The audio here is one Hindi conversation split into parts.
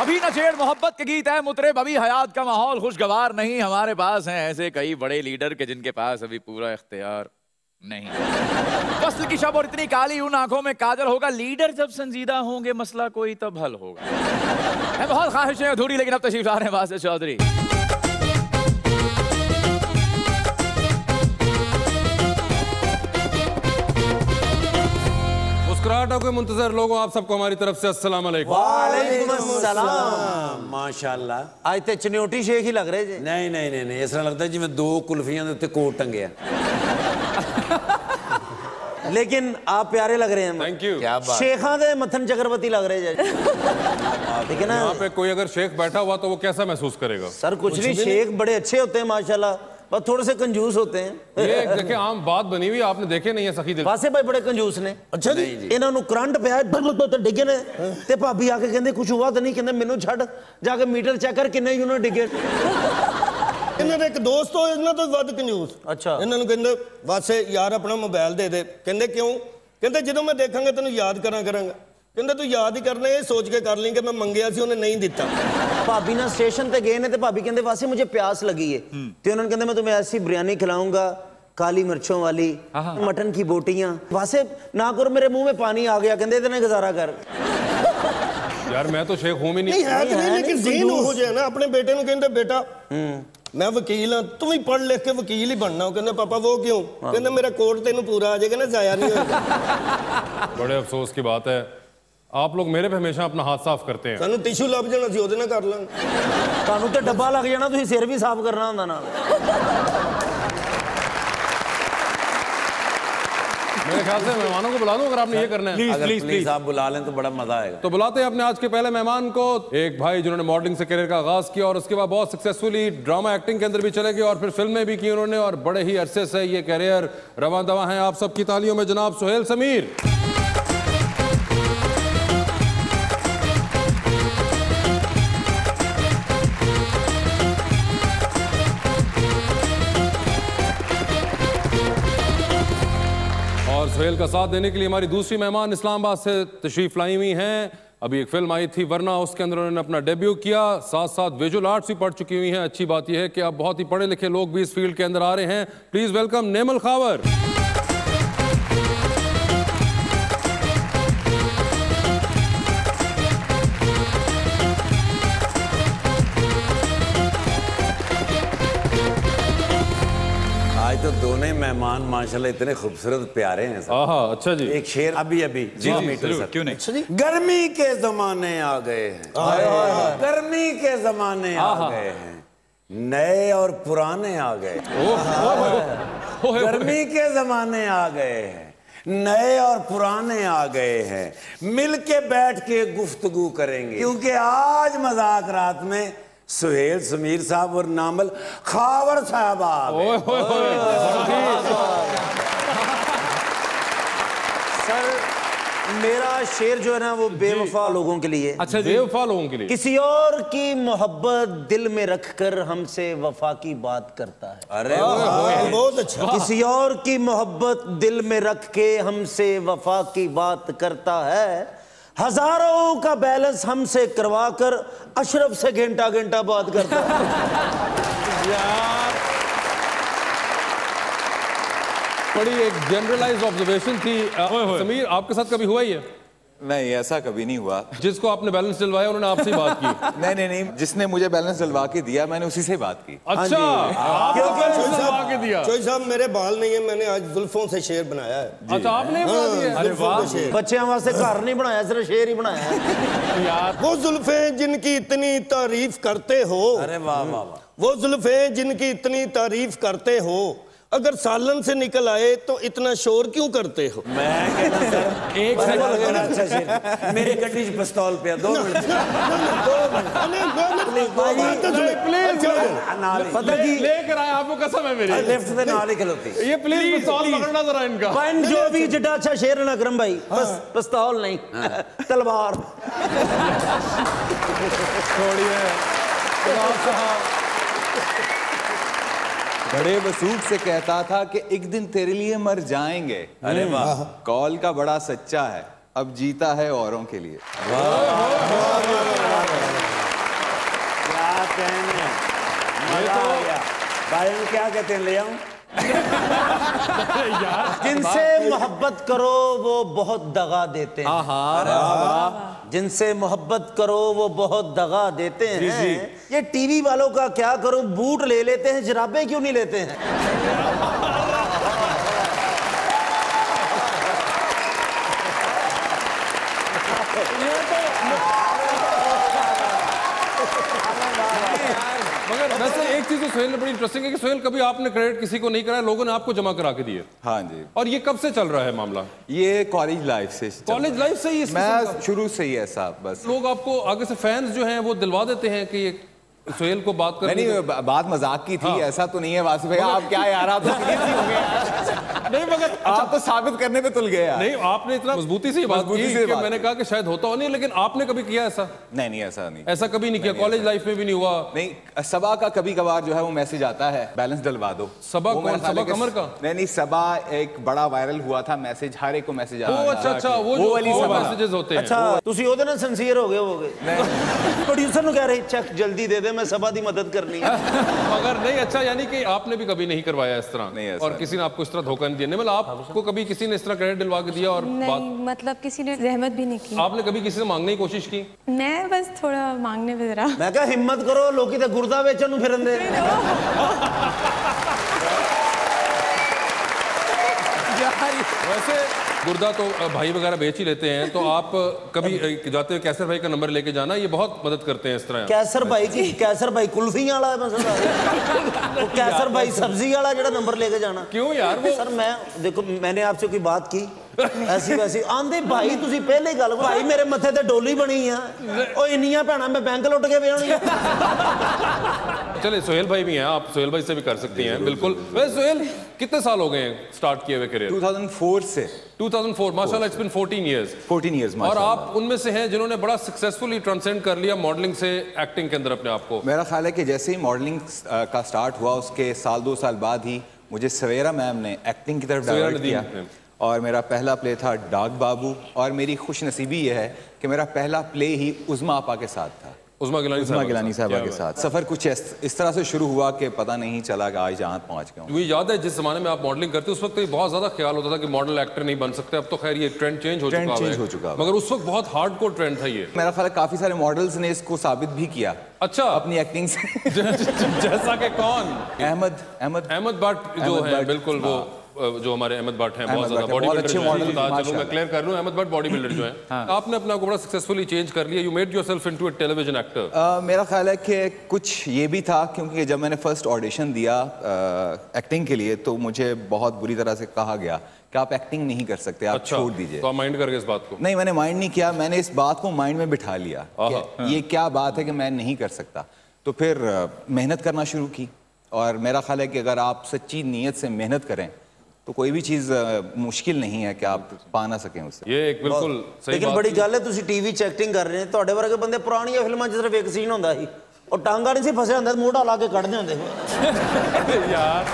अभी नशेड़ मोहब्बत के गीत है मुतरिब, अभी हयात का माहौल खुशगवार नहीं। हमारे पास हैं ऐसे कई बड़े लीडर के जिनके पास अभी पूरा इख्तियार नहीं। फसल की शब और इतनी काली उन आंखों में काजल होगा, लीडर जब संजीदा होंगे मसला कोई तब हल होगा। है बहुत ख्वाहिशें अधूरी, लेकिन अब तशरीफ ला रहे हैं वासिफ चौधरी। मुस्कुराहटों के मुंतजर लोगों, आप सबको हमारी तरफ से अस्सलाम वालेकुम। वालेकुम अस्सलाम। माशाल्लाह आज ते चन्योटी शेख ही लग रहे जी। नहीं नहीं नहीं नहीं, इस तरह लगता है जिवें दो कुल्फियां दे उत्ते कोट टंगे। लेकिन आप प्यारे लग रहे हैं। Thank you. क्या बात। शेखा दे मथन चक्रवर्ती लग रहे जी। ठीक है ना। यहाँ पे कोई अगर शेख बैठा हुआ तो वो कैसा महसूस करेगा? सर कुछ नहीं, शेख बड़े अच्छे होते हैं माशाल्लाह, बस थोड़े से कंजूस होते हैं। ये देखिए आम बात बनी हुई, आपने देखे नहीं है सखी दिल। वासे भाई बड़े कंजूस ने। अच्छा जी। इन्हां नूं करंट पिया डिगे ने ते भाभी आके कहंदे कुछ हुआ तो नहीं, कहंदे मेनू छड़ जाके मीटर चेक कर किन्ने यूनिट डिगे। इन्हां दे एक दोस्त हो इन्हां तो वध कंजूस। अच्छा। इन्हां नूं कहंदे वासे यार अपना मोबाइल दे दे, कहंदे क्यों, कहंदे ਜਦੋਂ मैं देखांगा तेनू याद करांगा, कहंदे तू याद ही करना ये सोच के कर ली कि मैं मंगया सी उन्हें नहीं दिता। भाभी ना स्टेशन ते गए ने ते भाभी कहंदे वासे मुझे प्यास लगी है, ते उन्होंने कहंदे मैं तुम्हें ऐसी बिरयानी खिलाऊंगा काली मिर्चों वाली, मटन की बोटियां। वासे ना करो मेरे मुंह में पानी आ गया, कहंदे इतने गुजारा कर। यार मैं तो शेख हूं भी नहीं। है तो नहीं, लेकिन ज़हन हो जाए ना। अपने बेटे नूं कहंदे बेटा मैं वकील हाँ, तुम ही पढ़ लिख के वकील ही बनना हो। कहंदे पापा वो क्यों, कहंदे मेरा कोर्ट तेनू पूरा आ जाएगा ना, जाया नहीं होगा। बड़े अफसोस की बात है, आप लोग मेरे पे हमेशा अपना हाथ साफ करते हैं। सानू टिश्यू लभ जाना सी, ओदे नाल कर लांगे। ਤੁਹਾਨੂੰ ਤੇ ਡੱਬਾ ਲੱਗ ਜਾਣਾ, ਤੁਸੀਂ ਸਿਰ ਵੀ ਸਾਫ਼ करना ਹੁੰਦਾ ਨਾਲ। मेरे ख्याल से मेहमानों को बुला दो अगर आपने ये करना है। प्लीज आप बुला लें तो बड़ा मजा आएगा। तो बुलाते हैं अपने आज के पहले मेहमान को, एक भाई जिन्होंने मॉडलिंग से करियर का आगाज किया और उसके बाद बहुत सक्सेसफुली ड्रामा एक्टिंग के अंदर भी चले गए और फिर फिल्में भी की उन्होंने और बड़े ही अरसे से ये करियर रवां दवा है। आप सबकी तालियों में जनाब सोहेल समीर। और सोहेल का साथ देने के लिए हमारी दूसरी मेहमान इस्लामाबाद से तशरीफ लाई हुई हैं। अभी एक फिल्म आई थी वरना, उसके अंदर उन्होंने अपना डेब्यू किया, साथ साथ विजुअल आर्ट्स भी पढ़ चुकी हुई हैं। अच्छी बात यह है कि अब बहुत ही पढ़े लिखे लोग भी इस फील्ड के अंदर आ रहे हैं। Please welcome Naimal Khawar. आज तो दोनों ही मेहमान माशाल्लाह इतने खूबसूरत प्यारे हैं। अच्छा जी। एक शेर अभी अभी जी क्यों नहीं। अच्छा जी। गर्मी के जमाने आ गए हैं, गर्मी के जमाने आ गए हैं, नए और पुराने आ गए। गर्मी के जमाने आ गए हैं, नए और पुराने आ गए हैं, मिल के बैठ के गुफ्तगू करेंगे, क्योंकि आज मजाक रात में सोहेल समीर साहब और नामल खावर साहब आ गए। सर मेरा शेर जो है ना वो बेवफा लोगों के लिए। अच्छा बेवफा लोगों के लिए। किसी और की मोहब्बत दिल में रखकर हमसे वफा की बात करता है। अरे बहुत अच्छा। किसी और की मोहब्बत दिल में रख के हमसे वफा की बात करता है, हजारों का बैलेंस हमसे करवा कर अशरफ से घंटा घंटा बात करता है। यार बड़ी एक जनरलाइज्ड ऑब्जर्वेशन थी। समीर आपके साथ कभी हुआ ही है? नहीं ऐसा कभी नहीं हुआ। जिसको आपने बैलेंस दिलवाया उन्होंने आपसे बात की? नहीं, जिसने मुझे बैलेंस दिलवा के दिया मैंने उसी से बात की। अच्छा चोई साहब मेरे बाल नहीं है, मैंने आज जुल्फों से शेर बनाया है। अच्छा आपने बना दिया? अरे वाह, बच्चों वास्ते घर नहीं बनाया, सिर्फ शेर ही बनाया है। यार वो जुल्फे जिनकी इतनी तारीफ करते हो, अरे वाह वाह वाह, वो जुल्फे जिनकी इतनी तारीफ करते हो, अगर सालन से निकल आए तो इतना शोर क्यों करते हो? मैं कहता सर एक सेकंड अच्छा शेर मेरी गड्डी च पिस्तौल पे 2 मिनट पता की लेकर आए आपको कसम है मेरी, लेफ्ट पे नाल ही खलोती ये प्लीज पिस्तौल पकड़ना जरा इनका। पॉइंट जो भी जितना अच्छा शेर ना करम भाई, बस पिस्तौल नहीं तलवार छोड़िए। बड़े वसूख से कहता था कि एक दिन तेरे लिए मर जाएंगे। अरे वाह, कॉल का बड़ा सच्चा है, अब जीता है औरों के लिए। भाई क्या कहते हैं, ले आऊं? जिनसे मोहब्बत करो वो बहुत दगा देते हैं। जिनसे मोहब्बत करो वो बहुत दगा देते हैं। ये टीवी वालों का क्या करूं, बूट ले लेते हैं, जराबे क्यों नहीं लेते हैं? मगर वैसे एक चीज तो सोहेल ने बड़ी इंटरेस्टिंग है कि सोहेल कभी आपने क्रेडिट किसी को नहीं कराया, लोगों ने आपको जमा करा के दिए। हाँ जी। और ये कब से चल रहा है मामला? ये कॉलेज लाइफ से। कॉलेज लाइफ से ही मैं शुरू से ही ऐसा, बस लोग आपको आगे से फैंस जो हैं वो दिलवा देते हैं कि ये सोहेल को बात कर। नहीं, बात मजाक की थी। हाँ। ऐसा तो नहीं है वासिफ भाई, आप क्या यार, आप तो नहीं मगर आप तो साबित करने पे तुल गए यार। नहीं, आपने इतना मजबूती से बात की कि मैंने कहा कि शायद होता हो नहीं, लेकिन आपने कभी किया ऐसा? नहीं, ऐसा नहीं, ऐसा कभी नहीं किया। कॉलेज लाइफ में भी नहीं हुआ? नहीं। सबा का कभी कभार जो है वो मैसेज आता है, बैलेंस डलवा दो। सबा कौन? सबा कमर का? नहीं, सबा एक बड़ा वायरल हुआ था मैसेज, हर एक को मैसेज आ रहा है। अच्छा, वो वाली मैसेजेस होते हैं। अच्छा, तुसी ओदे नाल सिंसियर हो गए। प्रोड्यूसर नु कह रहे चेक जल्दी दे दे, मैं सबा दी मदद करनी है। मगर नहीं, अच्छा यानी कि आपने भी कभी नहीं करवाया इस तरह? नहीं, और किसी ने आपको इस तरह धोखा नहीं दिया? नहीं, मतलब आपको कभी किसी ने इस तरह क्रेडिट दिलवा के दिया? और नहीं, मतलब किसी ने रहमत भी नहीं की। आपने कभी किसी से मांगने की कोशिश की? मैं बस थोड़ा मांगने में जरा, मैं क्या हिम्मत करो, लोग तो गुर्दा बेचन नु फिरन दे। वैसे गुर्दा तो भाई वगैरह बेच ही लेते हैं, तो आप कभी जाते हुए कैसर भाई का नंबर लेके जाना, ये बहुत मदद करते हैं इस तरह। कैसर भाई कुल्फी वाला है मसला। वो कैसर भाई सब्जी वाला जो नंबर लेके जाना। क्यों यार? वो सर मैं देखो, मैंने आपसे कोई बात की ऐसी वैसी आंदे भाई, तुसी पहले गल भाई मेरे मथे ते डोली बनी है, ओ इन्नियां भैणां मैं बैंक लुट के बेहोणियां। चले सोहेल भाई भी हैं, आप सोहेल भाई से भी कर सकती हैं। बिल्कुल। वैसे सोहेल कितने साल हो गए स्टार्ट किए हुए करियर? 2004 से। 2004, माशाल्लाह, इट्स बीन 14 इयर्स। 14 इयर्स। और आप उनमें से हैं जिन्होंने बड़ा सक्सेसफुली ट्रांसेंड कर लिया मॉडलिंग से एक्टिंग के अंदर अपने आप को। मेरा ख्याल है कि जैसे ही मॉडलिंग का स्टार्ट हुआ उसके साल 2 साल बाद ही मुझे सवेरा मैम ने एक्टिंग की तरफ डायवर्ट किया, और मेरा पहला प्ले था डाक बाबू। और मेरी खुशनसीबी ये है कि मेरा पहला प्ले ही उज़मा आपा के साथ था, उज़मा गिलानी साहबा के साथ। सफ़र कुछ इस तरह से शुरू हुआ कि पता नहीं चला कि आज यहाँ पहुँच गया हूँ। मुझे याद है जिस जमाने में आप मॉडलिंग करते उस वक्त तो बहुत ज़्यादा ख्याल होता था कि मॉडल एक्टर नहीं बन सकते। अब तो खैर ये ट्रेंड चेंज हो चुका है, मगर उस वक्त बहुत हार्डकोर ट्रेंड था ये। मेरा ख्याल है काफ़ी सारे मॉडल्स ने इसको साबित भी किया। अच्छा, अपनी एक्टिंग से। जैसा कि कौन? अहमद भट्ट जो है, बिल्कुल वो जो हमारे अहमद भट्ट हैं, बहुत ज्यादा बॉडी बिल्डर। चलो मैं क्लियर कर लूं, अहमद भट्ट बॉडी बिल्डर जो हैं। आपने अपना को बड़ा सक्सेसफुली चेंज कर लिया। You made yourself into a television actor. मेरा ख्याल है कि कुछ ये भी था क्योंकि जब मैंने फर्स्ट ऑडिशन दिया एक्टिंग के लिए तो मुझे बहुत बुरी तरह से कहा गया कि आप एक्टिंग नहीं कर सकते, आप छोड़ दीजिए। तो आप माइंड कर गए इस बात को? नहीं, मैंने माइंड नहीं किया, मैंने इस बात को माइंड में बिठा लिया कि ये क्या बात है कि मैं नहीं कर सकता। तो फिर मेहनत करना शुरू की, और मेरा ख्याल है कि अगर आप सच्ची नीयत से मेहनत करें तो कोई भी चीज मुश्किल नहीं है कि आप पा ना सकें उससे। ये एक बिल्कुल सही लेकिन बड़ी गल है, तुसी टीवी च एक्टिंग कर रहे हैं, ਤੁਹਾਡੇ ਵਰਗੇ ਬੰਦੇ ਪੁਰਾਣੀਆਂ ਫਿਲਮਾਂ 'ਚ ਸਿਰਫ ਇੱਕ ਸੀਨ ਹੁੰਦਾ ਸੀ, ਉਹ ਟਾਂਗਾ ਨਹੀਂ ਸੀ ਫਸਿਆ ਹੁੰਦਾ, ਮੋਢਾ ਲਾ ਕੇ ਕੱਢਦੇ ਹੁੰਦੇ ਸੀ यार।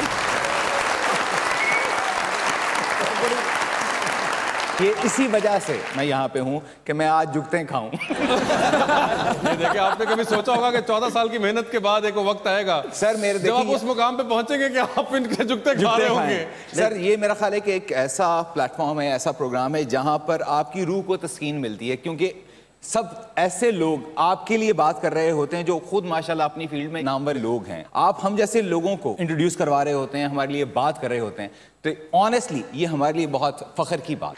ये इसी वजह से मैं यहाँ पे हूँ कि मैं आज जुगते खाऊं। ये देखिए, आपने कभी सोचा होगा कि 14 साल की मेहनत के बाद एक वक्त आएगा सर मेरे जब आप उस मुकाम पे पहुंचेंगे कि आप इनके जुगते खा रहे होंगे। सर ये मेरा ख्याल है कि एक ऐसा प्लेटफॉर्म है, ऐसा प्रोग्राम है जहां पर आपकी रूह को तस्कीन मिलती है, क्योंकि सब ऐसे लोग आपके लिए बात कर रहे होते हैं जो खुद माशाल्लाह अपनी फील्ड में नामवर लोग हैं। आप हम जैसे लोगों को इंट्रोड्यूस करवा रहे होते हैं, हमारे लिए बात कर रहे होते हैं, तो ऑनेस्टली ये हमारे लिए बहुत फख्र की बात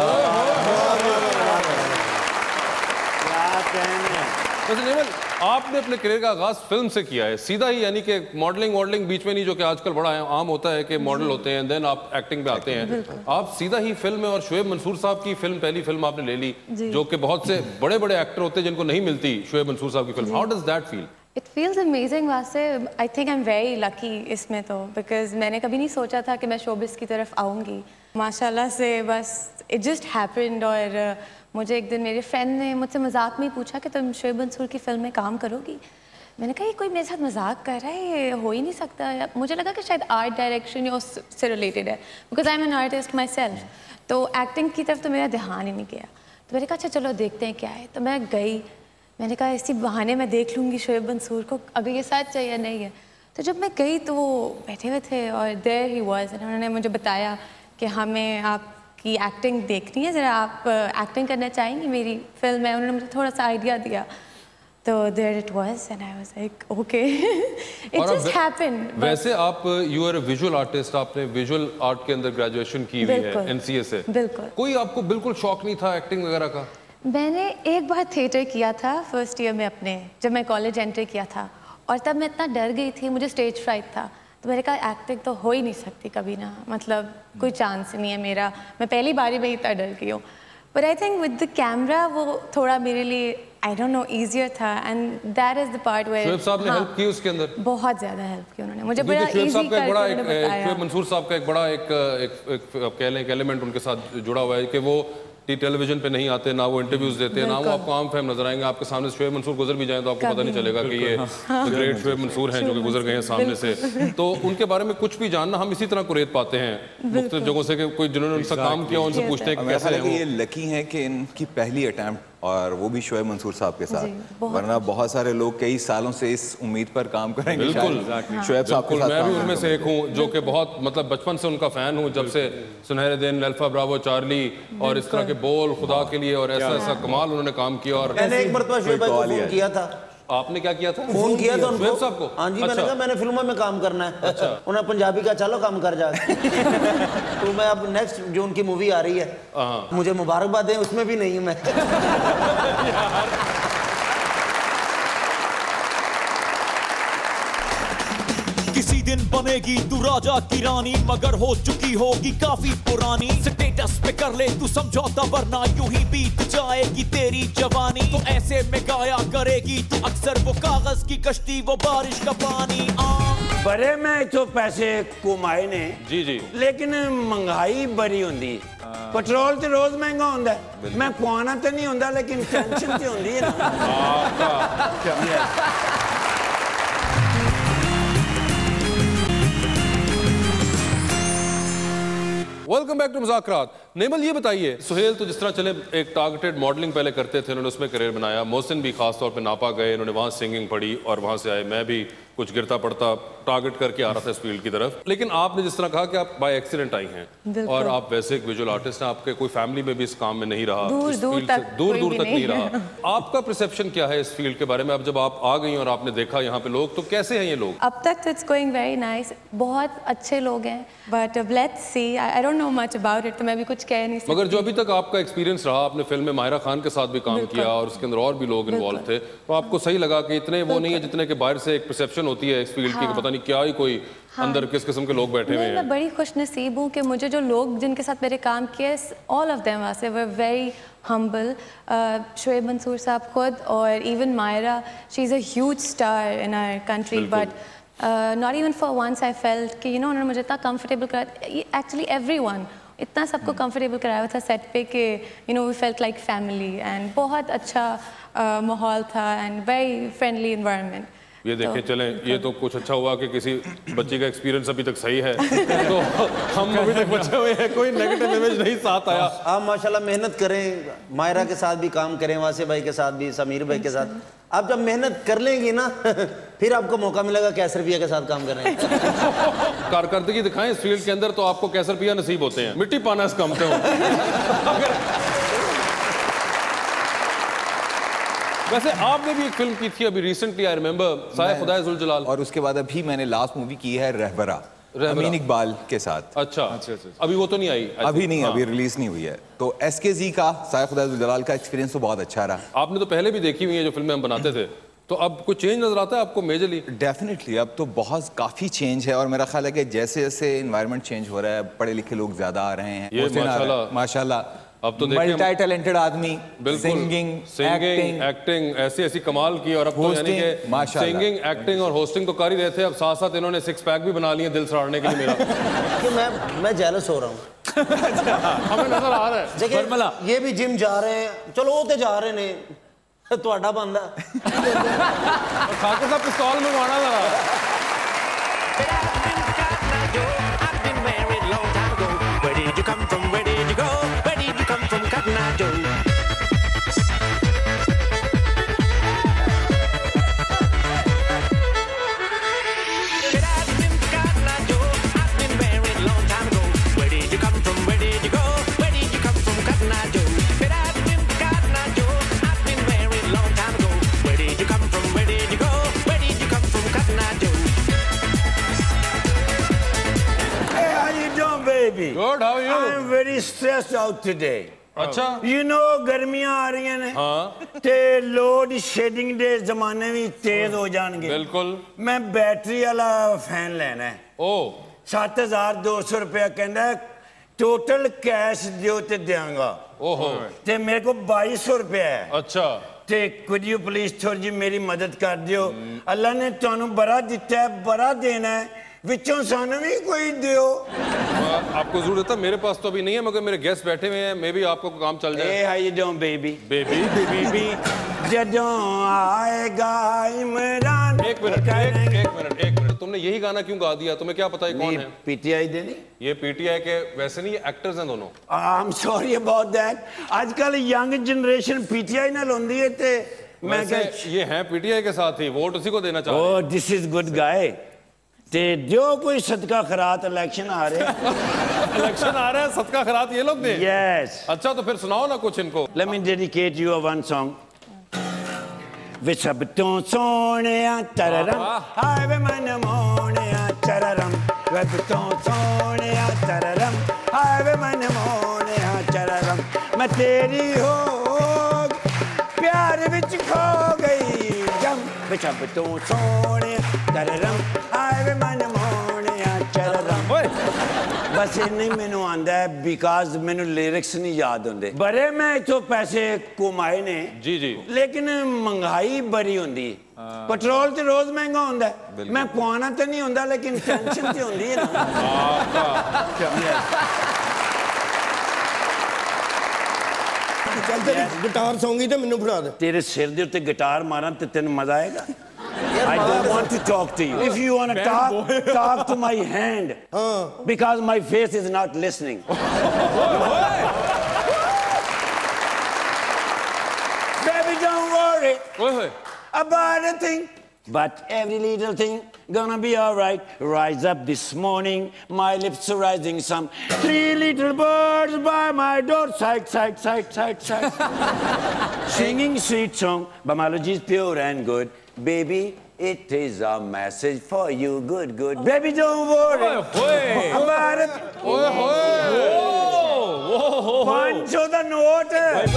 है। आपने अपने करियर का आगाज फिल्म से किया है सीधा ही, यानी कि मॉडलिंग बीच में नहीं, जो कि आजकल बड़ा आम होता है कि मॉडल होते हैं देन आप एक्टिंग पे आते हैं। आप सीधा ही फिल्म में, और शोएब मंसूर साहब की फिल्म पहली फिल्म आपने ले ली, जो कि बहुत से बड़े बड़े एक्टर होते हैं जिनको नहीं मिलती शोएब मंसूर साहब की फिल्म। How does that feel? It feels amazing. वैसे I think I am very lucky इसमें तो, बिकॉज मैंने कभी नहीं सोचा था कि मैं शोबिस की तरफ आऊँगी। माशाल्लाह से बस इट जस्ट हैपेंड। और मुझे एक दिन मेरे फ्रेंड ने मुझसे मजाक में ही पूछा कि तुम शोएब मंसूर की फिल्म में काम करोगी। मैंने कहा ये कोई मेरे साथ मजाक कर रहा है, ये हो ही नहीं सकता। मुझे लगा कि शायद आर्ट डायरेक्शन या उससे रिलेटेड है, because I am an artist myself. तो एक्टिंग की तरफ तो मेरा ध्यान ही नहीं गया। तो मैंने कहा अच्छा चलो देखते हैं क्या है। तो मैं गई, मैंने कहा इसी बहाने मैं देख लूँगी शोएब मंसूर को, अगर ये सच है या नहीं है। तो जब मैं गई तो वो बैठे हुए थे और देयर ही वाज, उन्होंने मुझे बताया कि हमें आपकी एक्टिंग देखनी है, ज़रा आप एक्टिंग करना चाहेंगी, मेरी फिल्म है। उन्होंने मुझे थोड़ा सा आइडिया दिया, तो there it was and I was like okay, it just happened. वैसे आप you are a visual artist, आपने विजुअल आर्ट के अंदर ग्रेजुएशन की हुई है एनसीए से। बिल्कुल। कोई आपको बिल्कुल शौक नहीं था एक्टिंग वगैरह का? मैंने एक बार थिएटर किया था फर्स्ट ईयर में अपने, जब मैं कॉलेज एंटर किया था, और तब मैं इतना डर गई थी, मुझे स्टेज फ्राइट था, तो मैंने कहा एक्टिंग तो हो ही नहीं सकती कभी ना, मतलब कोई चांस नहीं है मेरा, मैं पहली बारी में ही इतना डर गई हूँ। But I think with the camera वो थोड़ा मेरे लिए आई डोंट नो ईजियर था, and that is the part where Shoaib sahab ने हेल्प की उसके अंदर, बहुत ज़्यादा हेल्प की उन्होंने मुझे, बड़ा शोएब साहब का एक बड़ा बताया। मंसूर साहब का एक बड़ा एक कह लें एक एलिमेंट उनके साथ जुड़ा हुआ है कि वो टेलीविजन पे नहीं आते, ना वो इंटरव्यूज देते हैं, ना वो आपको आम फैम नजर आएंगे। आपके सामने शोएब मंसूर गुजर भी जाए तो आपको पता नहीं चलेगा कि ये ग्रेट शोएब मंसूर हैं जो कि गुजर गए हैं सामने से। तो उनके बारे में कुछ भी जानना, हम इसी तरह कुरेद पाते हैं मुख्तलिफ जगहों से कि कोई जिन्होंने उनका काम किया उनसे पूछते हैं कि कैसे हैं। ये लकी हैं कि इनकी पहली अटेम्प्ट, और वो भी शोएब मंसूर साहब के साथ, वरना बहुत सारे लोग कई सालों से इस उम्मीद पर काम करेंगे। बिल्कुल शोएब साहब के साथ मैं भी उनमें से एक हूँ जो कि बहुत मतलब बचपन से उनका फैन हूँ, जब से सुनहरे दिन, अल्फा ब्रावो, चार्ली और इस तरह के बोल खुदा के लिए, और ऐसा ऐसा कमाल उन्होंने काम किया। और मैंने एक मरतबा शोएब भाई को फोन किया था। आपने क्या किया था? फोन किया था उनको। शोएब साहब को? हाँ जी, मैंने कहा मैंने फिल्मों में काम करना है। अच्छा। उन्हें पंजाबी का चलो काम कर जा। तो मैं अब नेक्स्ट जो उनकी मूवी आ रही है, मुझे मुबारकबाद दें, उसमें भी नहीं हूँ मैं। किसी दिन बनेगी तू राजा की रानी, मगर हो चुकी होगी काफी पुरानी। स्टेटस पे कर ले तू समझौता, वरना यूं ही बीत जाएगी तेरी जवानी। तो ऐसे में गाया करेगी तू अक्सर वो कागज की कश्ती, वो बारिश का पानी। बड़े मैं तो पैसे कमाए ने जी जी, लेकिन महंगाई बड़ी होंदी, पेट्रोल तो रोज महंगा होंदा है, मैं पवाना तो नहीं होंदा लेकिन टेंशन तो होंदी है ना। वेलकम बैक टू मज़ाक़ रात। नैमल ये बताइए, सुहेल तो जिस तरह चले एक टारगेटेड मॉडलिंग पहले करते थे, उन्होंने उसमें करियर बनाया, मोहसिन भी खास तौर पे नापा गए, उन्होंने वहाँ सिंगिंग पढ़ी और वहाँ से आए, मैं भी कुछ गिरता पड़ता टारगेट करके आ रहा था इस फील्ड की तरफ। लेकिन आपने जिस तरह कहा कि आप बाय एक्सीडेंट आई हैं और आप वैसे एक विजुअल आर्टिस्ट हैं, आपके कोई फैमिली में भी इस काम में नहीं रहा, दूर दूर तक नहीं रहा, आपका परसेप्शन क्या है इस फील्ड के बारे में? अब जब आप आ गई और आपने देखा यहाँ पे लोग, तो कैसे हैं ये लोग? अब तक तो इट्स गोइंग वेरी नाइस, बहुत अच्छे लोग हैं, but let's see, I don't know much about it, तो मैं भी कुछ कह नहीं सकती। मगर जो अभी तक आपका एक्सपीरियंस रहा, आपने फिल्म में माहिरा खान के साथ भी काम किया और उसके अंदर और भी लोग इन्वॉल्व थे, तो आपको सही लगा कि इतने वो नहीं है जितने के बाहर से एक परसेप्शन होती है इस फील्ड की कि पता नहीं क्या ही कोई अंदर किस किस्म के लोग बैठे हुए हैं? मैं बड़ी खुश नसीब हूँ कि मुझे जो लोग जिनके साथ मेरे काम किए, all of them was very humble. Shoaib Mansoor sahab खुद, और even Myra, she's a huge star in our country, but not even for once I felt कि उन्होंने मुझे इतना comfortable कराया, actually everyone इतना सबको comfortable कराया हुआ था सेट पे कि we felt like family, and बहुत अच्छा माहौल था and very friendly environment. ये देखें चलें, ये तो कुछ अच्छा हुआ कि किसी बच्ची का एक्सपीरियंस अभी तक सही है, तो हम अभी तक बचे हुए हैं, कोई नेगेटिव इमेज नहीं साथ आया। आप माशाल्लाह मेहनत करें, मायरा के साथ भी काम करें, वासे भाई के साथ भी, समीर भाई के साथ, आप जब मेहनत कर लेंगी ना फिर आपको मौका मिलेगा कैसर रुपया के साथ काम करने का। कारकर्दगी दिखाएं इस फील्ड के अंदर तो आपको कैसर रुपया नसीब होते हैं, मिट्टी पाना इस काम से हो। वैसे आपने भी एक फिल्म की थी अभी रिसेंटली, आई रिमेंबर, साया खुदाए जुल जलाल, और उसके बाद अभी मैंने लास्ट मूवी की है रहबरा, अमीन इकबाल के साथ। अच्छा, अभी वो तो नहीं आई? अभी नहीं, अभी रिलीज नहीं हुई है। तो SKZ का साया खुदाए जुल जलाल का एक्सपीरियंस तो बहुत अच्छा रहा। आपने तो पहले भी देखी हुई है जो फिल्में हम बनाते थे, तो अब कुछ चेंज नजर आता है आपको मेजरली? डेफिनेटली अब तो बहुत काफी चेंज है, और मेरा ख्याल है कि जैसे जैसे एनवायरनमेंट चेंज हो रहा है, पढ़े लिखे लोग ज्यादा आ रहे हैं, ये माशाल्लाह अब तो मल्टी टैलेंटेड आदमी, सिंगिंग, एक्टिंग ऐसी कमाल की, और अब तो यानी कि सिंगिंग, एक्टिंग और होस्टिंग तो कर ही रहे थे, अब साथ साथ इन्होंने 6 पैक भी बना लिए दिल सराड़ने के लिए मेरा। कि मैं जेलस हो रहा हूँ। हमें नजर आ रहा है। देखिए ये भी जिम जा रहे हैं, चलो वो तो जा रहे ने, ਤੁਹਾਡਾ ਬੰਦਾ खाके साहब पिस्तौल में मारा जरा। baby. Good, how are you? I'm very stressed out today. अच्छा You know गर्मियां आ रही हैं हाँ ते लोड शेडिंग दे जमाने भी तेज हो जाएंगे बिल्कुल मैं बैटरी वाला फैन लेना है ओ 7,200 रुपया कहना है टोटल कैश दियो ते देंगा ओहो ते मेरे को 2,200 रुपया है अच्छा ते कुड यू प्लीज थोड़ी जी मेरी मदद कर दियो अल्लाह ने तुहानू बड़ा दिता है बड़ा देना है विचों सानू भी कोई दियो आपको जरूरत है मेरे पास तो अभी नहीं है मगर मेरे गेस्ट बैठे हुए हैं मैं भी आपको काम चल जाए ah how you doing baby baby baby जदों आएगा इमरान एक मिनट तुमने यही गाना क्यों गा दिया तुम्हें क्या पता है कौन है पीटीआई दे नहीं ये पीटीआई के वैसे नहीं एक्टर्स हैं दोनों I am sorry about that आजकल यंग जनरेशन पीटीआई नाल होंदी है ते मैं ये हैं पीटीआई के साथ ही वोट उसी को देना चाह रहे हैं oh this is good guy ते जो कोई सदका खरात इलेक्शन आ रहे इलेक्शन आ रहा है सदका खरात ये लोग दे यस अच्छा तो फिर सुनाओ ना कुछ इनको let me dedicate you one song वे सब तो सोनिया तररम हाय वे मन मोनिया चररम वे तो सोनिया तररम हाय वे मन मोनिया चररम मैं तेरी हो प्यार विच खो गई जम वे सब तो सोनिया तररम हाय वे मन मोनिया चररम बस नहीं मैनू आंदा है बिकॉज मैनू लिरिक्स नहीं याद होंदे बड़े मैं इथों पैसे कमाए ने जी जी लेकिन महंगाई बड़ी होंदी पेट्रोल तो रोज महंगा होंदा है मैं पवाना तो नहीं होंदा लेकिन टेंशन तो होंदी है ना चल तेरी गिटार सॉन्ग ही ते मैनू फड़ा दे तेरे सिर दे उत्ते गिटार मारां ते तेन मजा आएगा I don't want to talk to you. If you want to talk, talk to my hand. Because my face is not listening. Baby, don't worry about a thing. But every little thing gonna be alright. Rise up this morning, my lips are rising some 3 little birds by my door. Sight, sight, sight, sight, sight. Singing sweet song, but my melody is pure and good. Baby, it is a message for you. Good, good. Baby, don't worry about it. Punch of the note.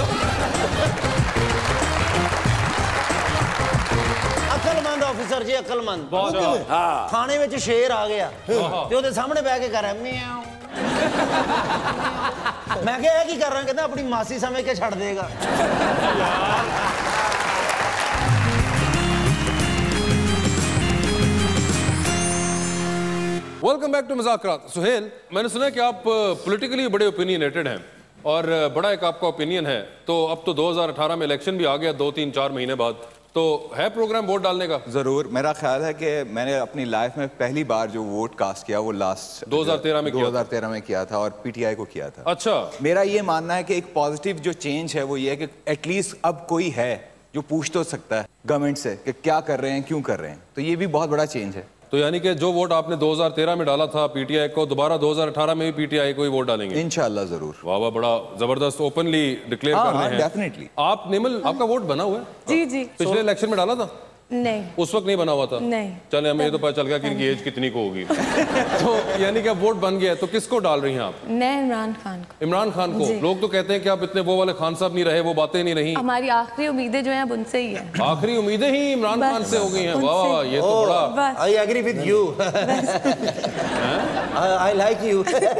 अकलमंद ऑफिसर जी अकलमंद हाँ थाने में शेर आ गया ते ओदे सामने बैठ के कर रहा म्याऊं मैं क्या की कर रहा कहता अपनी मासी समझ के छड़ देगा वेलकम बैक टू मज़ाक़ रात सुहेल मैंने सुना कि आप पॉलिटिकली बड़े ओपिनियनेटेड हैं और बड़ा एक आपका ओपिनियन है तो अब तो 2018 में इलेक्शन भी आ गया 2-3-4 महीने बाद तो है प्रोग्राम वोट डालने का जरूर मेरा ख्याल है कि मैंने अपनी लाइफ में पहली बार जो वोट कास्ट किया वो लास्ट 2013 में किया था और पीटीआई को किया था अच्छा मेरा ये मानना है कि एक पॉजिटिव जो चेंज है वो ये है कि एटलीस्ट अब कोई है जो पूछ तो सकता है गवर्नमेंट से कि क्या कर रहे हैं क्यों कर रहे हैं तो ये भी बहुत बड़ा चेंज है तो यानी कि जो वोट आपने 2013 में डाला था पीटीआई को दोबारा 2018 में भी पीटीआई को ही वोट डालेंगे इंशाल्लाह जरूर वाह वाह बड़ा जबरदस्त ओपनली डिक्लेयर कर रहे हैं डेफिनेटली आप निमल आपका वोट बना हुआ है जी जी पिछले इलेक्शन में डाला था नहीं उस वक्त नहीं बना हुआ था नहीं चले हमें ये तो पता चल गया कि इनकी एज कितनी को होगी तो यानी कि अब वोट बन गया है तो किसको डाल रही हैं आप मैं इमरान खान को इमरान खान को लोग तो कहते हैं कि आप इतने वो वाले खान साहब नहीं रहे वो बातें नहीं रही हमारी आखिरी उम्मीदें जो हैं अब उनसे ही है आखिरी उम्मीदें ही इमरान खान से हो गई हैं वाह वाह ये तो बड़ा I agree with you I like you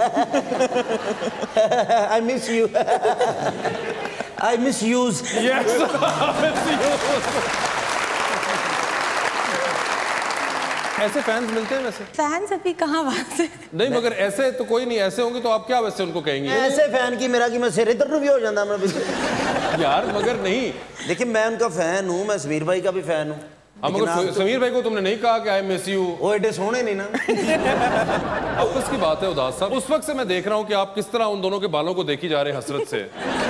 I miss you I miss use ऐसे फैंस मिलते हैं वैसे फैंस अभी कहाँ बात है नहीं मगर ऐसे तो कोई नहीं ऐसे होंगे तो आप क्या वैसे उनको कहेंगे ऐसे फैन की मेरा कि मैं सिर इधर भी हो जाता मैं यार मगर नहीं देखिए मैं उनका फैन हूँ मैं समीर भाई का भी फैन हूँ मगर समीर भाई को तुमने नहीं कहा कि आई मिस यू वो एडे सोने नहीं ना आपस की बात है उदास साहब उस वक्त से मैं देख रहा हूँ कि आप किस तरह उन दोनों के बालों को देखी जा रहे हैं हसरत से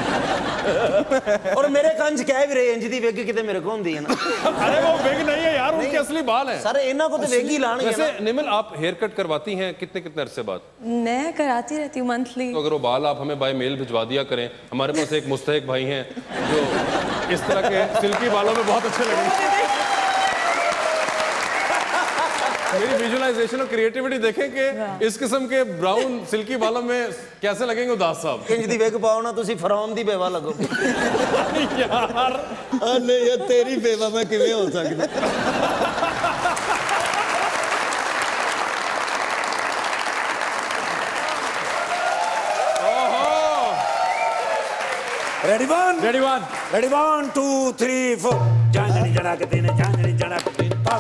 और मेरे कंज कह भी रहे इंज दी वेग किते मेरे को होंदी है ना अरे वो वेग नहीं है यार उनके असली बाल हैं सर इन्हां को तो वेग ही लाने वैसे निमल आप हेयर कट करवाती हैं कितने अरसे बाद मैं कराती रहती हूँ मंथली तो अगर वो बाल आप हमें बाय मेल भिजवा दिया करें हमारे पास एक मुस्तहिक भाई हैं जो इस तरह के सिल्की बालों में बहुत अच्छे लगेंगे मेरी विजुअलाइजेशन और क्रिएटिविटी देखें कि इस किस्म के ब्राउन सिल्की बालों में कैसे लगेंगे उदास साहब। इंज दी विग पाओ ना तुसी फरौन दी बेवा लगोगे। यार नहीं ये तेरी बेवा मैं किवें हो सकदा। Ready one, ready one, ready 1 2 3 4 जांजनी जड़ा के तीन जांजनी जड़ा के तीन ताक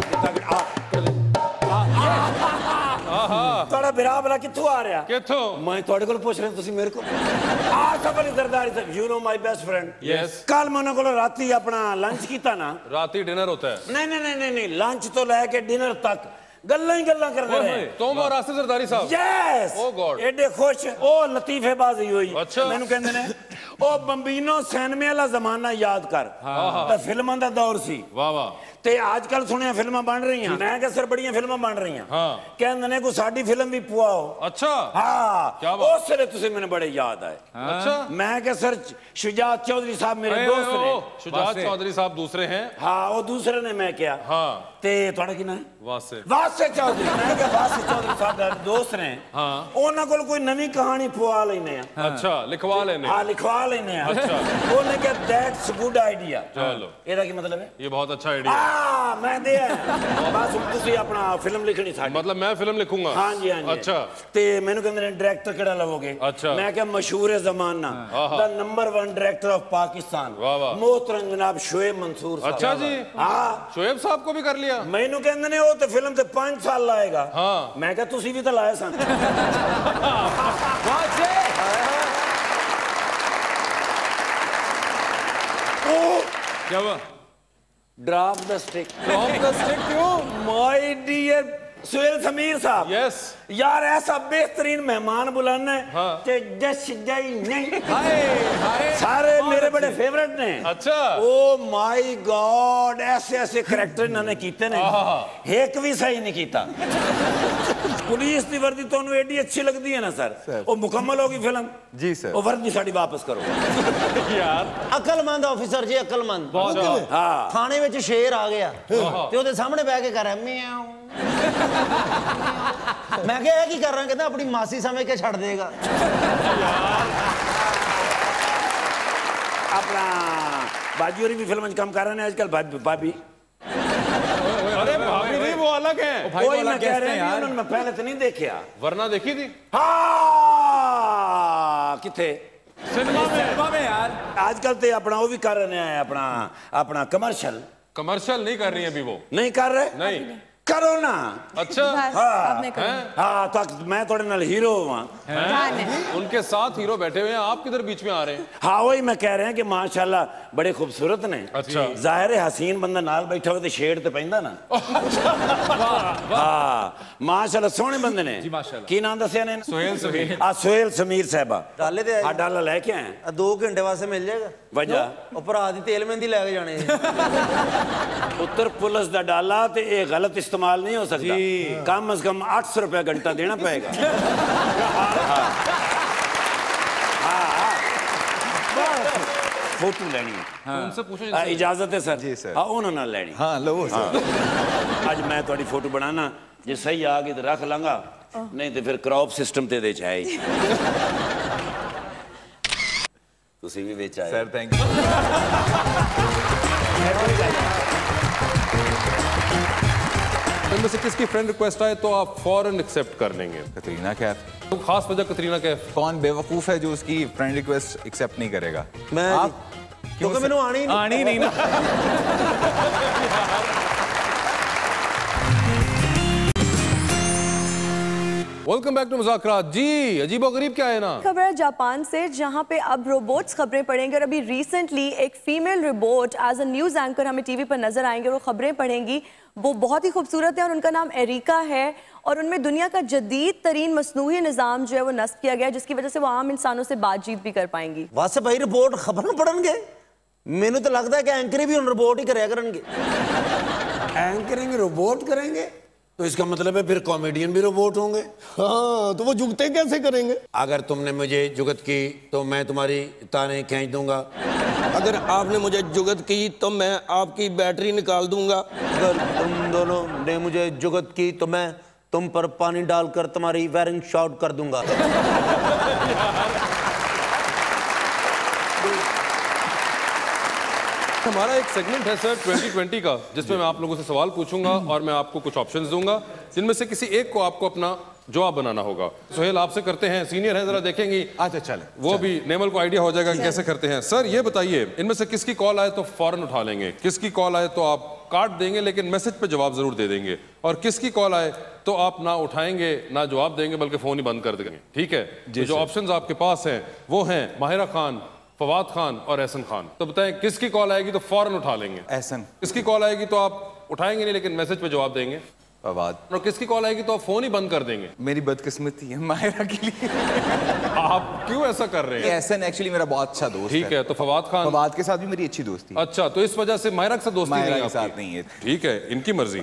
थोड़ा बिरा बला कित्थों आ रहा कित्थों मैं थोड़े को पूछ रहा तुसी मेरे को आ सफर जरदारी से you know my best friend yes कल मैंने को राती अपना लंच कीता ना राती डिनर होता है नहीं नहीं नहीं नहीं लंच तो लेके डिनर तक गल्ला ही गल्ला करने रहे तुम और आसिफ जरदारी साहब यस ओ गॉड एडे खुश ओ लतीफेबाजी हुई अच्छा मैनू कहंदे ने ओ बंबीनो सिनेमे वाला जमाना याद कर ते फिल्मां दा दौर सी वाह वाह ते आजकल सुनिया फिल्मां बन रही हैं मैं कह सर बड़ियां फिल्मां बन रही हैं हाँ कहंदे ने को साडी फिल्म भी पुआओ अच्छा हाँ क्या बात उस वे तुझे मैंने बड़े याद आए अच्छा मैं कह सर शुजात चौधरी साहब मेरे दोस्त ने शुजात चौधरी साहब दूसरे हैं हाँ वो दूसरे ने मैं क्या हाँ ते थोड़ा की ना वासे वासे चौधरी मैं क्या वासे चौधरी साहब दा दोस्त ने हाँ उन्हां कोल कोई नवी कहानी पुआ लेने अच्छा लिखवा लेने हाँ लिखवा लेने अच्छा उन्हें क्या दैट्स गुड आइडिया चलो ਇਹਦਾ ਕੀ ਮਤਲਬ ਹੈ ये बहुत अच्छा आइडिया ਆ ਮੈਂ ਦੇ ਬਸ ਤੁਸੀਂ ਆਪਣਾ ਫਿਲਮ ਲਿਖਣੀ ਸਾਡੀ मतलब मैं फिल्म लिखूंगा हाँ जी हाँ जी अच्छा ਤੇ ਮੈਨੂੰ ਕਹਿੰਦੇ ਨੇ ਡਾਇਰੈਕਟਰ ਕਿਹੜਾ ਲਵੋਗੇ अच्छा ਮੈਂ ਕਿਹਾ ਮਸ਼ਹੂਰ ਜ਼ਮਾਨਾ ਦਾ ਨੰਬਰ 1 डायरेक्टर ऑफ पाकिस्तान वाह वाह मोहतरम जनाब शोएब मंसूर साहब अच्छा जी हाँ शोएब साहब को भी कर लिया ਮੈਨੂੰ ਕਹਿੰਦੇ ਨੇ ਉਹ ਤੇ ਫਿਲਮ ਤੇ 5 ਸਾਲ ਲਾਏਗਾ हाँ ਮੈਂ ਕਿਹਾ ਤੁਸੀਂ ਵੀ ਤਾਂ ਲਾਏ ਸਨ क्या हुआ drop the stick drop the stick क्यों my dear Sohail Sameer sahab yes यार ऐसा बेहतरीन मेहमान बुलाना है हाँ। ते जस जाई नहीं हाय हाय सारे मेरे बड़े फेवरेट ने अच्छा ओ माय गॉड ऐसे ऐसे करैक्टर इन्होंने कीते ने एक भी सही नहीं कीता पुलिस की वर्दी तो एडी अच्छी लगती है ना सर वो मुकम्मल होगी फिल्म जी सर वो वर्दी साड़ी वापस करो यार अकलमंद ऑफिसर जी अकलमंद हाँ थाने में शेर आ गया ते ओदे सामने बैठ के कर रहा म्याऊं मैं क्या है की कर रहा कहता अपनी मासी समझ के छड़ देगा अपना बाजी और भी फिल्म काम कर रहे हैं आजकल भाभी अरे भाभी नहीं वो अलग है वही मैं कह रहा हूं उन्होंने मैं पहले तो नहीं देखा वरना देखी थी हाँ किथे सिनेमा में यार आजकल तो अपना वो भी कर रहे हैं अपना अपना कमर्शियल नहीं कर रही है अभी वो नहीं कर रहे नहीं करो ना अच्छा हाँ तो मैं थोड़े नाल हीरो हुआ उनके साथ हीरो बैठे हुए हैं आप किधर बीच में आ रहे हैं हाँ वही मैं कह रहे हैं कि माशाल्लाह बड़े खूबसूरत ने अच्छा जाहिर है हसीन बंदा नाल बैठा हो तो शेड तो पैंदा ना हाँ माशाल्लाह सोहने बंदे ने जी माशाल्लाह की नाम दसिया ने सोहेल समीर साहबा डाले ते आ डाला लेके आए 2 घंटे वास्ते मिल जाएगा वजह ऊपर आदि तेल मेहंदी लेके जाने उत्तर पुलिस दा डाला ते ये गलत इस्तेमाल नहीं हो सकता कम से कम 800 रुपया घंटा देना पड़ेगा फोटो लेनी है उनसे पूछो इजाजत है सर जी सर हाँ उन्होंने लेनी हाँ लो सर आज मैं थोड़ी फोटो बनाना जे सही आ गई तो रख लांगा नहीं तो फिर क्रॉप सिस्टम ते दे चाहे तुसी भी बेच आए सर थैंक यू इनमें से किसकी फ्रेंड रिक्वेस्ट आए तो आप फौरन एक्सेप्ट कर लेंगे कतरीना कैफ तो खास वजह कतरीना कैफ कौन बेवकूफ है जो उसकी फ्रेंड रिक्वेस्ट एक्सेप्ट नहीं करेगा मैं क्योंकि मैंने आनी नहीं ना वेलकम बैक टू मज़ाक़ रात जी अजीबो गरीब क्या है ना खबर है जापान से जहां पे अब रोबोट्स खबरें पढ़ेंगे और अभी रिसेंटली एक female robot as a news anchor हमें टीवी पर नजर आएंगे और वो खबरें पढ़ेंगी वो बहुत ही खूबसूरत है और उनका नाम एरिका है और उनमें दुनिया का जदीद तरीन मसनूई निज़ाम जो है वो नस्ब किया गया है जिसकी वजह से वो आम इंसानों से बातचीत भी कर पाएंगी वासे भाई रिपोर्ट खबर पढ़नगे मैनू तो लगता है कि एंकर भी उन रिपोर्ट ही कराया करेंगे एंकरिंग रोबोट करेंगे तो इसका मतलब है फिर कॉमेडियन भी रोबोट होंगे। हाँ, तो वो जुगते कैसे करेंगे? अगर तुमने मुझे जुगत की तो मैं तुम्हारी ताने खींच दूंगा। अगर आपने मुझे जुगत की तो मैं आपकी बैटरी निकाल दूंगा। अगर तुम दोनों ने मुझे जुगत की तो मैं तुम पर पानी डालकर तुम्हारी वायरिंग शॉर्ट कर दूंगा। हमारा एक सेगमेंट है सर 2020 का, जिसमें मैं आप लोगों से सवाल पूछूंगा और मैं आपको कुछ ऑप्शंस दूंगा, जिनमें से किसी एक को आपको अपना जवाब बनाना होगा। सोहेल आपसे करते हैं, सीनियर हैं, जरा देखेंगी। अच्छा चले, वो भी नैमल को आइडिया हो जाएगा कि कैसे करते हैं। सर ये बताइए, इनमें से किसकी कॉल आए तो फौरन उठा लेंगे, किसकी कॉल आए तो आप काट देंगे लेकिन मैसेज पे जवाब जरूर दे देंगे, और किसकी कॉल आए तो आप ना उठाएंगे ना जवाब देंगे बल्कि फोन ही बंद कर देंगे, ठीक है? जो ऑप्शंस आपके पास हैं वो हैं माहिरा खान, फवाद खान और एहसन खान। तो बताएं किसकी कॉल आएगी तो फौरन उठा लेंगे? एहसन। किसकी कॉल आएगी तो आप उठाएंगे नहीं लेकिन मैसेज पे जवाब देंगे? फवाद। और किसकी कॉल आएगी तो आप फोन ही बंद कर देंगे? मेरी बदकिस्मती है माहिरा के लिए। आप क्यों ऐसा कर रहे हैं? एहसन एक्चुअली मेरा बहुत अच्छा दोस्त ठीक है, तो फवाद खान। फवाद के साथ भी मेरी अच्छी दोस्ती। अच्छा, तो इस वजह से माहिरा के साथ दोस्ती नहीं है? साथ नहीं है। ठीक है, इनकी मर्जी।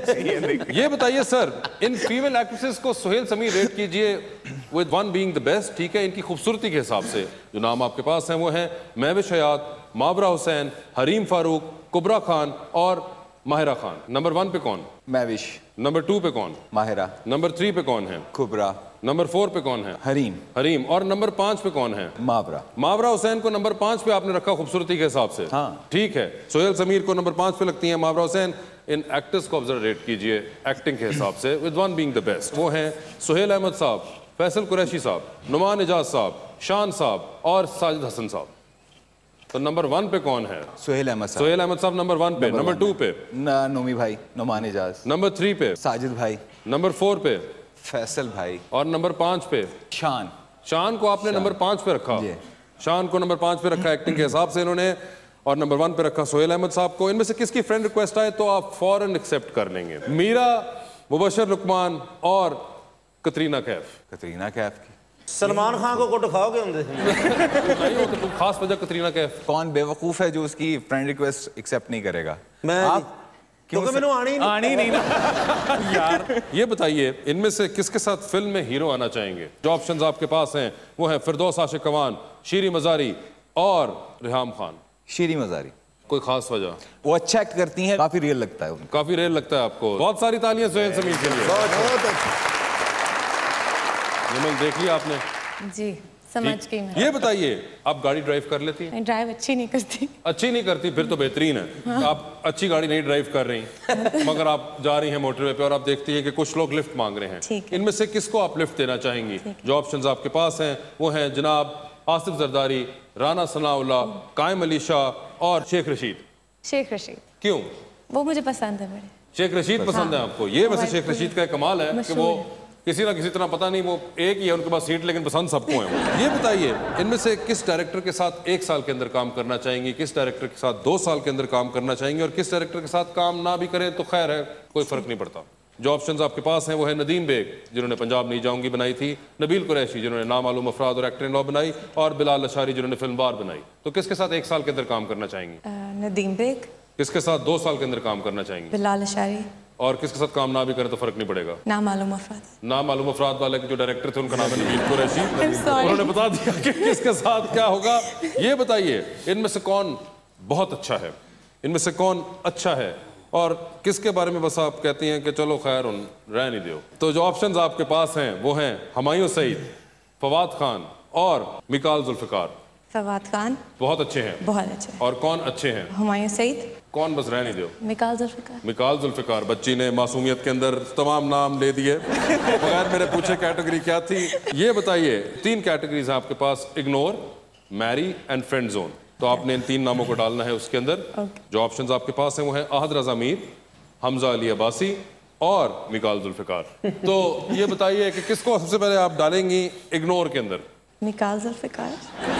ये बताइए सर, इन फीमेल एक्ट्रेसेस को सोहेल समीर रेट कीजिए with one being the best, ठीक है, इनकी खूबसूरती के हिसाब से। जो नाम आपके पास हैं वो हैं महविश हयात, माबरा हुसैन, हरीम फारूक, कुबरा खान और माहिरा खान। नंबर 1 पे कौन? महविश। नंबर 2 पे कौन? माहिरा। नंबर 3 पे कौन है? कुबरा। नंबर 4 पे कौन है? हरीम। हरीम। और नंबर 5 पे कौन है? माबरा। माबरा हुसैन को नंबर 5 पे आपने रखा खूबसूरती के हिसाब से? हाँ। ठीक है, सोहेल समीर को नंबर 5 पे लगती है माबरा हुसैन। इन एक्टर्स को ऑब्जर्व रेट कीजिए एक्टिंग के हिसाब से with one being the best. वो हैं सोहेल अहमद साहब, फैसल कुरैशी साहब, नुमान एजाज साहब, शान साहब और साजिद हसन साहब। तो नंबर 1 पे कौन है? सोहेल अहमद साहब। सोहेल अहमद साहब नंबर 1 पे। नंबर 2 पे? नोमी भाई, नुमान एजाज। नंबर 3 पे? साजिद भाई। नंबर 4 पे? फैसल भाई। और नंबर 5 पे? शान। शान को आपने नंबर 5 पे रखा? शान को नंबर 5 पे रखा एक्टिंग के हिसाब से इन्होंने, और नंबर 1 पे रखा सोहेल अहमद साहब को। इनमें से किसकी फ्रेंड रिक्वेस्ट आए तो आप फौरन एक्सेप्ट कर लेंगे? मीरा, मुबशर लुकमान और कतरीना कैफ। कतरीना कैफ की। सलमान खान को कोट खाओगे नहीं, तो खास वजह कतरीना कैफ। कौन बेवकूफ है जो उसकी फ्रेंड रिक्वेस्ट एक्सेप्ट नहीं करेगा? मैं आप क्योंकि मैंने आनी नहीं ना यार। ये बताइए, इनमें से किसके साथ फिल्म में हीरो आना चाहेंगे? जो ऑप्शंस आपके पास हैं वो हैं फिरदौस आशिक कवान, शीरी मजारी और रिहाम खान। शीरी मजारी। कोई खास वजह? वो अच्छा एक्ट करती हैं, काफी रियल लगता है उनको। काफी रियल लगता है आपको? बहुत सारी तालियां सोहेल समीर के लिए। निमल देख लिया आपने? जी, समझ गई मैं। ये बताइए, आप गाड़ी ड्राइव कर लेती हैं? ड्राइव अच्छी नहीं करती। अच्छी नहीं करती? फिर तो बेहतरीन है। हाँ। आप अच्छी गाड़ी नहीं ड्राइव कर रही मगर आप जा रही हैं मोटरवे पे और आप देखती हैं कि कुछ लोग लिफ्ट मांग रहे हैं। इनमें से किसको आप लिफ्ट देना चाहेंगी? जो ऑप्शंस आपके पास हैं वो हैं जनाब आसिफ जरदारी, राना सनाउल्ला, कायम अली शाह और शेख रशीद। शेख रशीद। क्यों? वो मुझे पसंद है बड़े। शेख रशीद पसंद है आपको? ये वैसे शेख रशीद का कमाल है कि वो किसी ना किसी तरह, पता नहीं वो एक ही है उनके पास सीट, लेकिन पसंद सबको है। ये बताइए, इनमें से किस डायरेक्टर के साथ 1 साल के अंदर काम करना चाहेंगी, किस डायरेक्टर के साथ 2 साल के अंदर काम करना चाहेंगी, और किस डायरेक्टर के साथ काम ना भी करें तो खैर है, कोई फर्क नहीं पड़ता। जो ऑप्शंस आपके पास हैं वो है नदीम बेग, जिन्होंने पंजाब नहीं जाऊंगी बनाई थी, नबील कुरैशी जिन्होंने नामालूम अफराद और एक्टर इन लॉ बनाई, और बिलाल अशारी जिन्होंने फिल्म बार बनाई। तो किसके साथ 1 साल के अंदर काम करना चाहेंगी? नदीम बेग। किसके साथ 2 साल के अंदर काम करना चाहेंगी? बिलाल अशारी। और किसके साथ काम ना भी करे तो फर्क नहीं पड़ेगा? नामालूम अफराद। नामालूम अफराद वाले के जो डायरेक्टर थे उनका नाम है नबील कुरैशी। उन्होंने बता दिया कि किसके साथ क्या होगा। ये बताइए, इनमें से कौन बहुत अच्छा है, इनमें से कौन अच्छा है, और किसके बारे में बस आप कहती हैं कि चलो खैर उन रह नहीं दो? तो जो ऑप्शंस आपके पास हैं वो हैं हुमायूं सईद, फवाद खान और मिकाल जुल्फिकार। फवाद खान बहुत अच्छे हैं। बहुत अच्छे। और कौन अच्छे हैं? हुमायूं सईद। कौन बस रहने दो? मिकाल जुल्फिकार। मिकाल जुल्फिकार। बच्ची ने मासूमियत के अंदर तमाम नाम ले दिए बगैर मेरे पूछे कैटेगरी क्या थी। ये बताइए, 3 कैटेगरीज हैं आपके पास, ignore, marry and friend zone. तो आपने इन 3 नामों को डालना है उसके अंदर। जो ऑप्शंस आपके पास हैं वो हैं अहद रजा मीर, हमजा अली अब्बासी और मिकाल जुल्फिकार। तो ये बताइए कि किसको सबसे पहले आप डालेंगी इग्नोर के अंदर? मिकाल जुल्फिकार।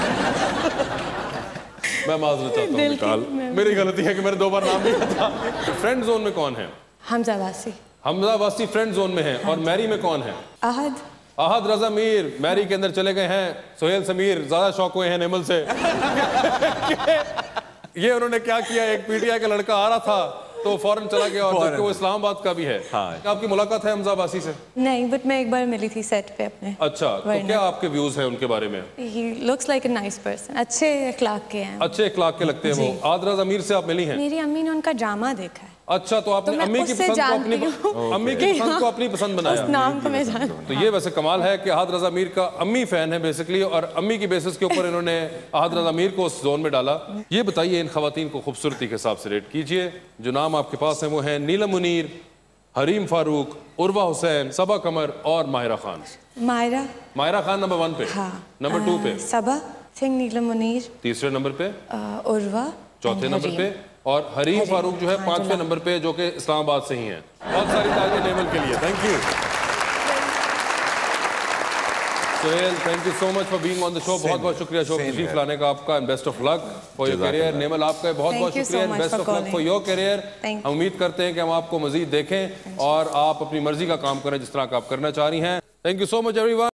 मैं माजरत चाहता हूँ मिकाल, मेरी गलती है कि मैंने 2 बार नाम लिया था। फ्रेंड जोन में कौन है? हमजा अब्बासी। हमजा अब्बासी फ्रेंड जोन में है। और मैरी में कौन है? अहद। अहद रजा मीर मैरी के अंदर चले गए हैं। सोहेल समीर ज्यादा शौक हुए हैं नेमल से। ये उन्होंने क्या किया, एक पीटीआई का लड़का आ रहा था तो फौरन चला गया और जबकि वो इस्लामाबाद का भी है। हाँ। आपकी मुलाकात है हमजा अब्बासी से? नहीं, बट मैं एक बार मिली थी सेट पे अपने। अच्छा, तो क्या आपके व्यूज हैं उनके बारे में? He looks like a nice person, अच्छे अखलाक के हैं। अच्छे अखलाक के लगते हैं वो। आदरा ज़मीर से आप मिली हैं? मेरी अम्मी ने उनका ड्रामा देखा है। अच्छा, तो आपने अम्मी की पसंद को अपनी को अपनी पसंद बनाया। उस नाम को मैं जानती हूँ। तो ये वैसे कमाल है कि आहद रज़ा मीर का अम्मी फैन है बेसिकली, और अम्मी की बेसिस के ऊपर इन्होंने आहद रज़ा मीर को उस जोन में डाला। ये बताइए इन खवातीन को खूबसूरती के हिसाब से रेट कीजिए। जो नाम आपके पास हैं वो हैं नीलम मुनीर, हरीम फारूक, उर्वा हुसैन, सबा कमर और माहिरा खान। माहिरा खान नंबर 1 पे। हाँ। नंबर 2 पे सबा सिंह, नीलम मुनीर तीसरे नंबर पे, उर्वा चौथे नंबर पे, और हरीम फारूक जो है 5वें नंबर पे, जो कि इस्लामाबाद से ही हैं। बहुत सारी तालियां नैमल के लिए। Thank you Sohail, thank you so much for being on the show. बहुत बहुत शुक्रिया शो तशरीफ लाने का आपका, and best of luck for your career. Naimal आपका बहुत बहुत शुक्रिया, and best of luck for your career. हम उम्मीद करते हैं कि हम आपको मजीद देखें और आप अपनी मर्जी का काम करें जिस तरह का आप करना चाह रही हैं। Thank you so much everyone.